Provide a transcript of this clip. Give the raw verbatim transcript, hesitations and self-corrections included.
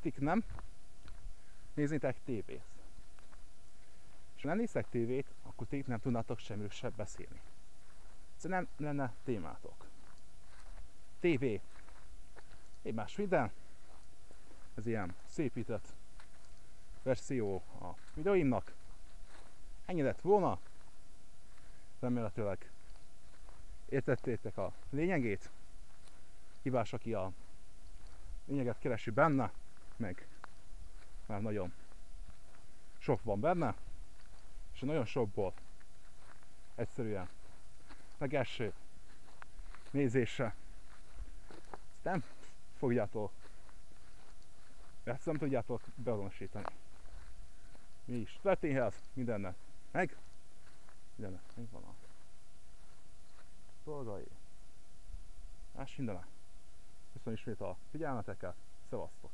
ti nem néznétek tévét. És ha nem néztek tévét, akkor ti nem tudnátok semmiről sem beszélni. Egyszerűen nem lenne témátok. Tévé. Egymás minden. Ez ilyen szépített verzió a videóimnak. Ennyi lett volna. Remélhetőleg értettétek a lényegét. Hibás, aki a lényeget keresi benne, meg már nagyon sok van benne, és nagyon sokból egyszerűen legelső nézésre ezt nem fogjátok, ezt nem tudjátok beazonosítani. Mi is történhet mindennek, meg mindennek még vannak dolgai. Más mindenek. Köszönöm ismét a figyelmeteket, szevasztok!